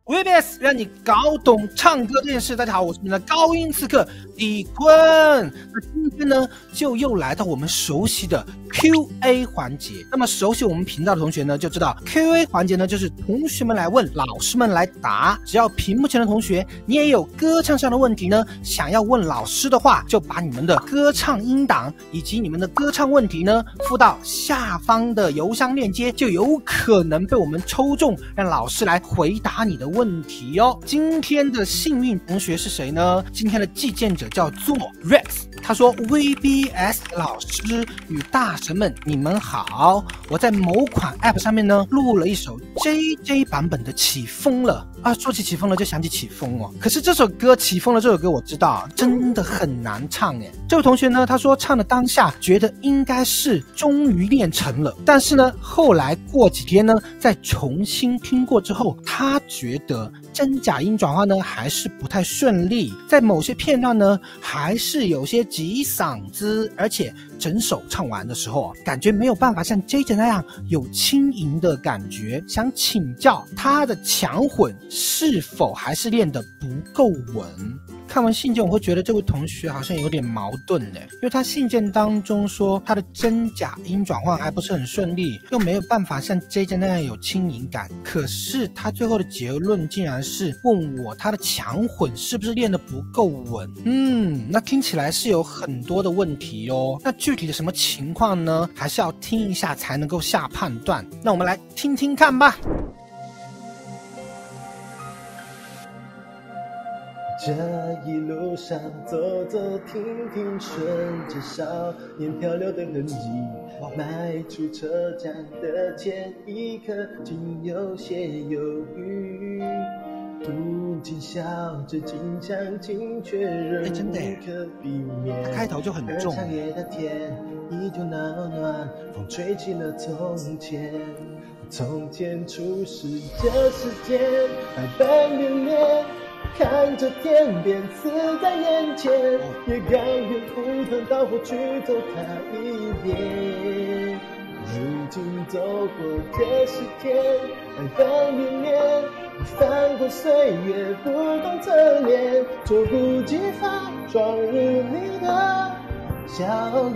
VBS 让你搞懂唱歌这件事。大家好，我是你的高音刺客李坤。那今天呢，就又来到我们熟悉的 Q&A 环节。那么熟悉我们频道的同学呢，就知道 Q&A 环节呢，就是同学们来问，老师们来答。只要屏幕前的同学，你也有歌唱上的问题呢，想要问老师的话，就把你们的歌唱音档以及你们的歌唱问题呢，附到下方的邮箱链接，就有可能被我们抽中，让老师来回答你的问题哦。今天的幸运同学是谁呢？今天的寄件者叫做 Rex， 他说 VBS 老师与大神们，你们好，我在某款 App 上面呢录了一首 JJ 版本的起风了啊。说起起风了就想起起风哦，可是这首歌起风了这首歌我知道真的很难唱耶。这位同学呢，他说唱的当下觉得应该是终于练成了，但是呢后来过几天呢再重新听过之后，他觉得真假音转换呢还是不太顺利，在某些片段呢还是有些挤嗓子，而且整首唱完的时候感觉没有办法像 JJ 那样有轻盈的感觉。想请教他的强混是否还是练得不够稳？看完信件我会觉得这位同学好像有点矛盾耶，因为他信件当中说他的真假音转换还不是很顺利，又没有办法像 JJ 那样有轻盈感，可是他最后的结论竟然是问我他的强混是不是练得不够稳。那听起来是有很多的问题哦。那具体的什么情况呢？还是要听一下才能够下判断。那我们来听听看吧。 这一路上走走停停，顺着少年漂流的痕迹，迈出车站的前一刻，竟有些犹豫。不禁笑着，近乡情却仍无可避免。 开头就很重。 长夜的天依旧暖暖，风吹起了从前。从前初识这世间，百般恋恋。看着天边死在眼前，也甘愿赴汤蹈火去走它一遍。如今走过这世间，百般恋恋，翻过岁月不懂侧脸，猝不及防撞入你的笑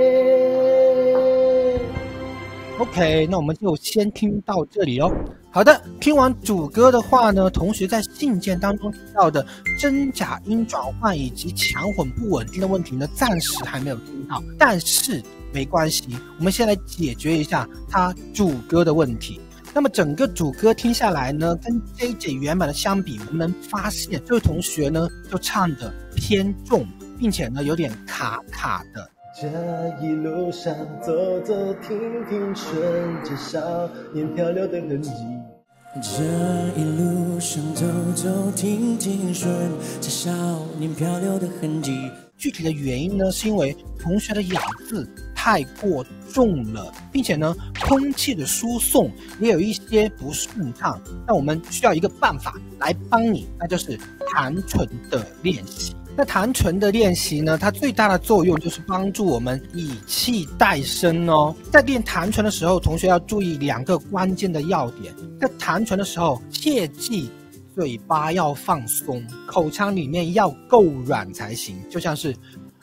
颜。 OK， 那我们就先听到这里哦。好的，听完主歌的话呢，同学在信件当中提到的真假音转换以及强混不稳定的问题呢，暂时还没有听到，但是没关系，我们先来解决一下他主歌的问题。那么整个主歌听下来呢，跟 JJ 原版的相比，我们能发现这位同学呢就唱得偏重，并且呢有点卡卡的。 这一路上走走停停，顺着少年漂流的痕迹。 这一路上走走停停，顺着少年漂流的痕迹。 具体的原因呢，是因为同学的咬字太过重了，并且呢，空气的输送也有一些不顺畅。那我们需要一个办法来帮你，那就是弹唇的练习。那弹唇的练习呢，它最大的作用就是帮助我们以气带声哦。在练弹唇的时候，同学要注意2个关键的要点。在弹唇的时候，切记嘴巴要放松，口腔里面要够软才行，就像是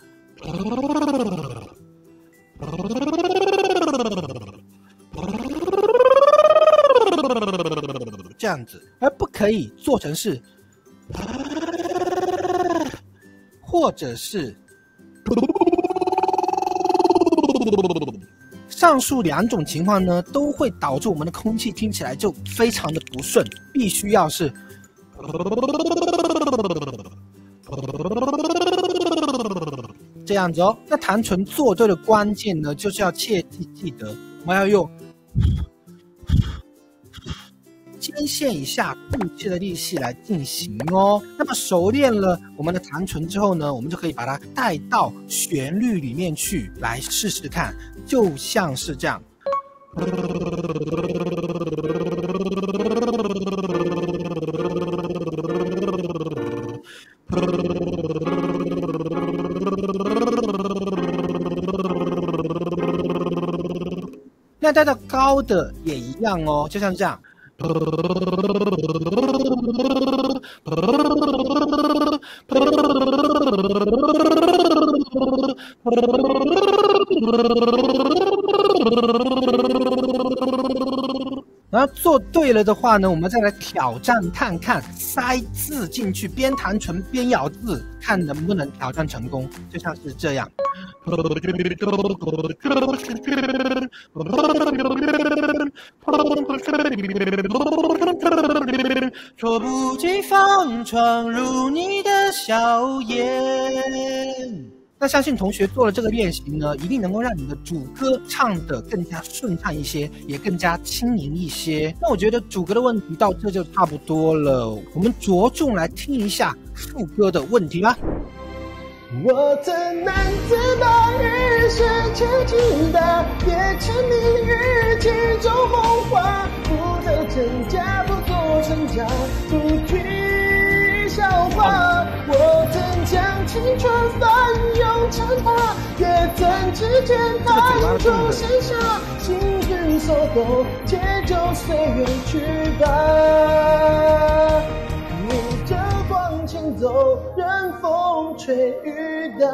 这样子，而不可以做成是或者是上述2种情况呢，都会导致我们的空气听起来就非常的不顺，必须要是这样子哦。那弹唇做对的关键呢，就是要切记得我们要用肩线以下吐气的力气来进行哦。那么熟练了我们的弹唇之后呢，我们就可以把它带到旋律里面去，来试试看，就像是这样。那带到高的也一样哦，就像这样。 然后做对了的话呢，我们再来挑战看看，塞字进去，边弹唇边咬字，看能不能挑战成功。就像是这样。猝不及防闯入你的笑颜。那相信同学做了这个练习呢，一定能够让你的主歌唱得更加顺畅一些，也更加轻盈一些。那我觉得主歌的问题到这就差不多了，我们着重来听一下副歌的问题吧。 我曾难自拔于世界尽大，也沉迷于其中红花，不得真假，不做真假，不惧笑话。我曾将青春翻涌成她，也曾指尖弹出盛夏，心之所动，且就随缘去吧。逆着光前走，任风吹雨打。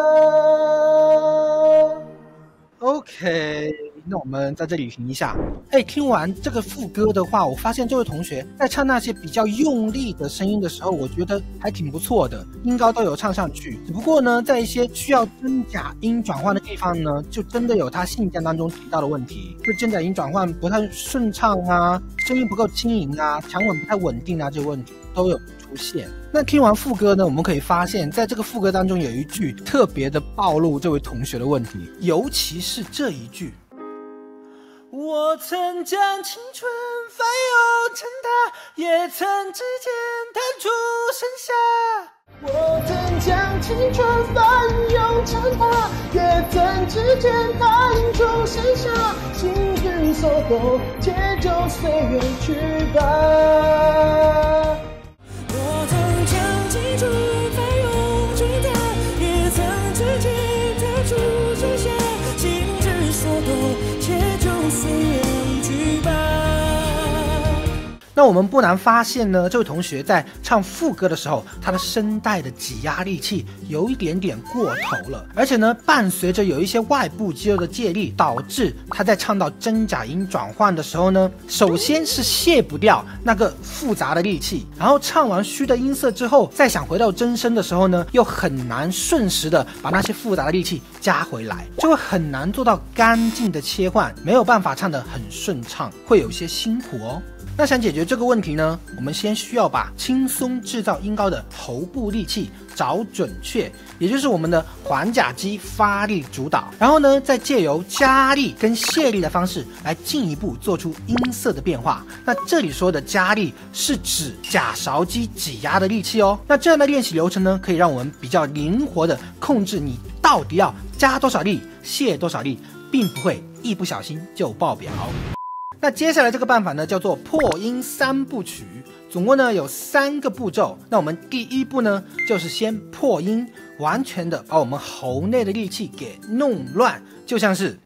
OK， 那我们在这里停一下。听完这个副歌的话，我发现这位同学在唱那些比较用力的声音的时候，我觉得还挺不错的，音高都有唱上去。只不过呢，在一些需要真假音转换的地方呢，就真的有他信件当中提到的问题，就真假音转换不太顺畅啊，声音不够轻盈啊，强稳不太稳定啊，这个问题都有出现。那听完副歌呢，我们可以发现在这个副歌当中有一句特别的暴露这位同学的问题，尤其是这一句，我曾将青春翻涌成她，也曾指尖弹出盛夏。 我曾将青春翻涌成她，也曾指尖弹出盛夏，心之所动，且就随缘去吧。 我曾将青春翻涌成她，也曾指尖弹出盛夏，心之所动，且就随缘去吧。 那我们不难发现呢，这位同学在唱副歌的时候，他的声带的挤压力气有一点点过头了，而且呢，伴随着有一些外部肌肉的借力，导致他在唱到真假音转换的时候呢，首先是卸不掉那个复杂的力气，然后唱完虚的音色之后，再想回到真声的时候呢，又很难瞬时的把那些复杂的力气加回来，就会很难做到干净的切换，没有办法唱得很顺畅，会有一些辛苦哦。那想解决这个问题呢，我们先需要把轻松制造音高的喉部力气找准确，也就是我们的环甲肌发力主导，然后呢，再借由加力跟卸力的方式来进一步做出音色的变化。那这里说的加力是指假勺肌挤压的力气哦。那这样的练习流程呢，可以让我们比较灵活的控制你到底要加多少力、卸多少力，并不会一不小心就爆表。那接下来这个办法呢，叫做破音三部曲，总共呢有3个步骤。那我们第一步呢，就是先破音，完全的把我们喉内的力气给弄乱，就像是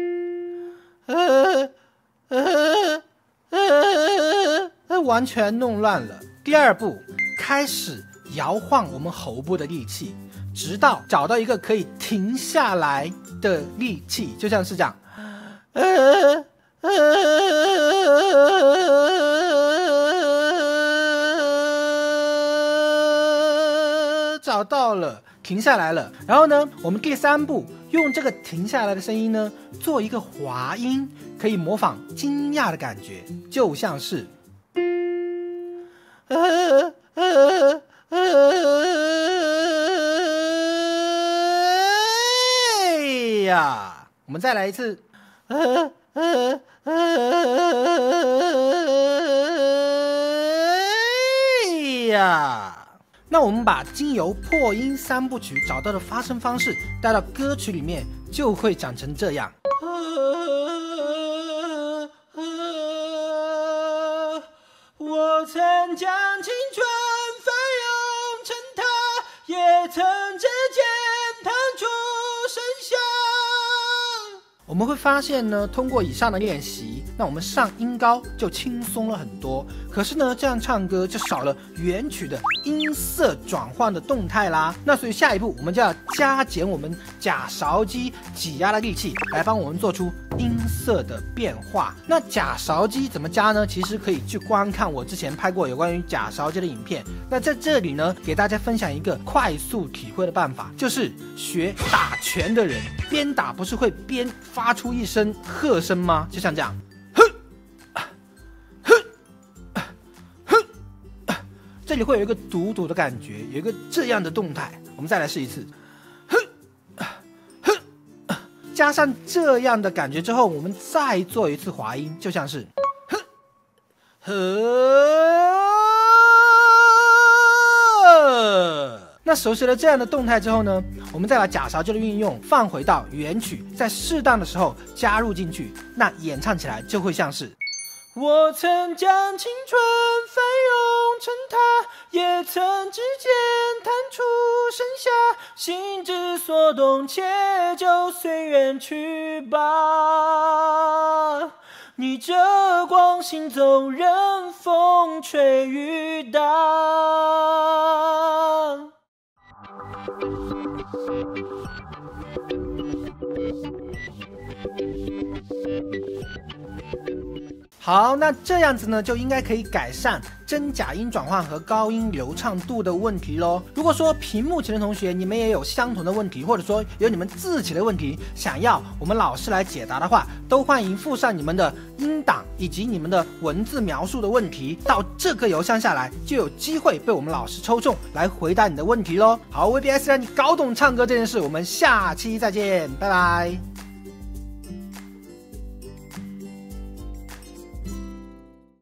完全弄乱了。第二步，开始摇晃我们喉部的力气，直到找到一个可以停下来的力气，就像是这样。找到了，停下来了。然后呢，我们第3步用这个停下来的声音呢，做一个滑音，可以模仿惊讶的感觉，就像是呀，我们再来一次。那我们把经由破音3部曲找到的发声方式带到歌曲里面，就会长成这样。我曾将青春翻涌成她，也曾指尖弹出盛夏。我们会发现呢，通过以上的练习， 那我们上音高就轻松了很多。可是呢，这样唱歌就少了原曲的音色转换的动态啦。那所以下一步我们就要加减我们假勺机挤压的力气，来帮我们做出音色的变化。那假勺机怎么加呢？其实可以去观看我之前拍过有关于假勺机的影片。那在这里呢，给大家分享一个快速体会的办法，就是学打拳的人，边打不是会边发出一声喝声吗？就像这样。这里会有一个堵堵的感觉，有一个这样的动态。我们再来试一次，加上这样的感觉之后，我们再做一次滑音，就像是那熟悉了这样的动态之后呢，我们再把假勺机的运用放回到原曲，在适当的时候加入进去，那演唱起来就会像是。我曾将青春翻涌成塔，也曾指尖弹出盛夏，心之所动，且就随缘去吧。逆着光行走，任风吹雨打。好，那这样子呢，就应该可以改善真假音转换和高音流畅度的问题咯。如果说屏幕前的同学你们也有相同的问题，或者说有你们自己的问题想要我们老师来解答的话，都欢迎附上你们的音档以及你们的文字描述的问题到这个邮箱下来，就有机会被我们老师抽中来回答你的问题咯。好， VBS 让你搞懂唱歌这件事，我们下期再见，拜拜。